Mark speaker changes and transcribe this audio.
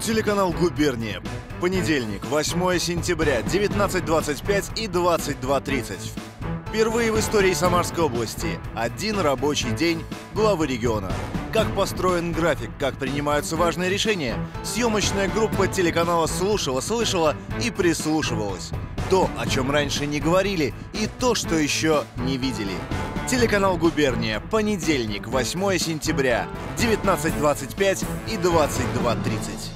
Speaker 1: Телеканал «Губерния». Понедельник, 8 сентября, 19:25 и 22:30. Впервые в истории Самарской области один рабочий день главы региона. Как построен график, как принимаются важные решения, съемочная группа телеканала слушала, слышала и прислушивалась. То, о чем раньше не говорили, и то, что еще не видели. Телеканал «Губерния». Понедельник, 8 сентября, 19:25 и 22:30.